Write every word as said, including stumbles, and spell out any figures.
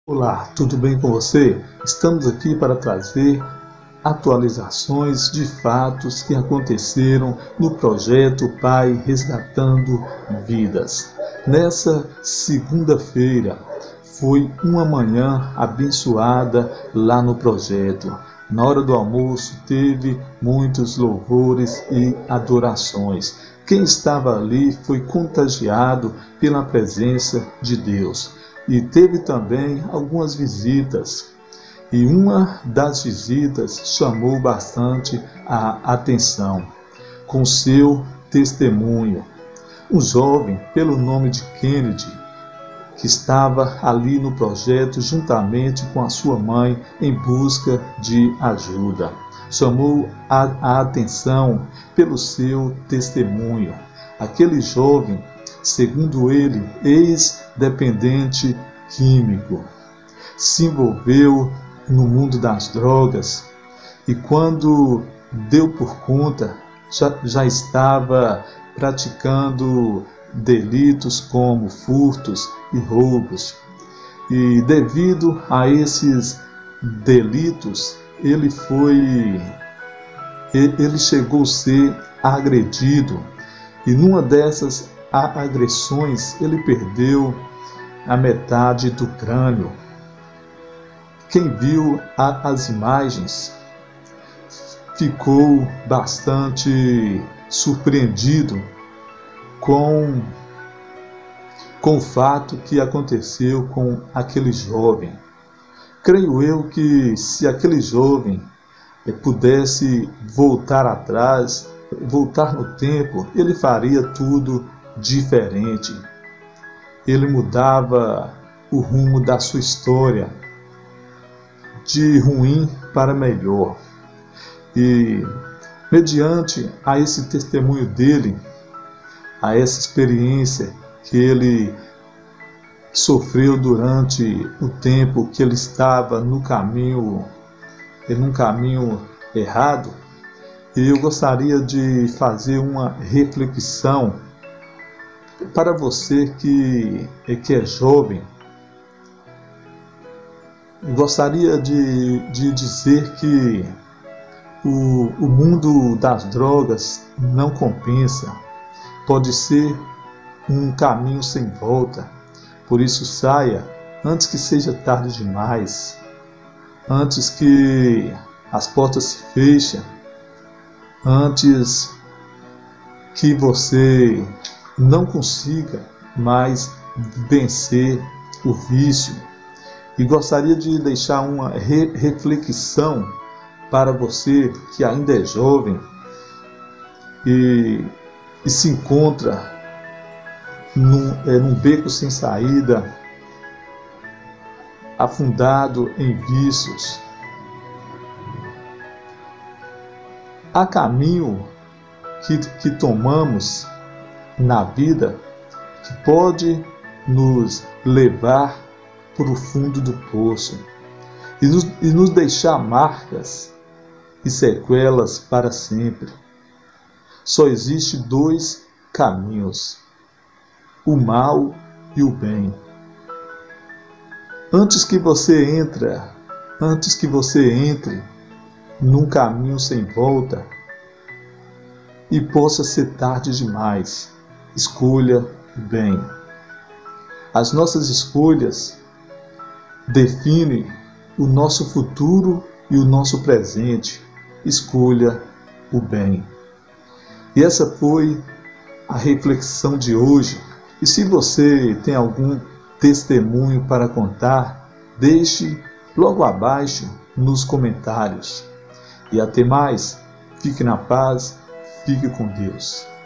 Olá, tudo bem com você? Estamos aqui para trazer atualizações de fatos que aconteceram no projeto Pai Resgatando Vidas. Nessa segunda-feira foi uma manhã abençoada lá no projeto. Na hora do almoço teve muitos louvores e adorações. Quem estava ali foi contagiado pela presença de Deus. E teve também algumas visitas. E uma das visitas chamou bastante a atenção, com seu testemunho. Um jovem, pelo nome de Kennedy, que estava ali no projeto juntamente com a sua mãe em busca de ajuda. Chamou a, a atenção pelo seu testemunho. Aquele jovem, segundo ele, ex-dependente químico, se envolveu no mundo das drogas e quando deu por conta, já, já estava praticando delitos como furtos e roubos. E devido a esses delitos, ele foi, ele chegou a ser agredido. E numa dessas agressões, ele perdeu a metade do crânio. Quem viu a, as imagens ficou bastante surpreendido com, com o fato que aconteceu com aquele jovem. Creio eu que se aquele jovem pudesse voltar atrás, voltar no tempo, ele faria tudo diferente. Ele mudava o rumo da sua história, de ruim para melhor. E mediante a esse testemunho dele, a essa experiência que ele sofreu durante o tempo que ele estava no caminho, num caminho errado, eu gostaria de fazer uma reflexão para você que, que é jovem. Eu gostaria de, de dizer que o, o mundo das drogas não compensa. Pode ser um caminho sem volta. Por isso saia antes que seja tarde demais, antes que as portas se fechem, antes que você não consiga mais vencer o vício. E gostaria de deixar uma re reflexão para você que ainda é jovem e, e se encontra num, é, num beco sem saída, afundado em vícios. Há caminho que, que tomamos na vida que pode nos levar para o fundo do poço e nos, e nos deixar marcas e sequelas para sempre. Só existe dois caminhos, o mal e o bem. Antes que você entre, antes que você entre num caminho sem volta e possa ser tarde demais, escolha o bem. As nossas escolhas definem o nosso futuro e o nosso presente. Escolha o bem. E essa foi a reflexão de hoje. E se você tem algum testemunho para contar, deixe logo abaixo nos comentários. E até mais. Fique na paz. Fique com Deus.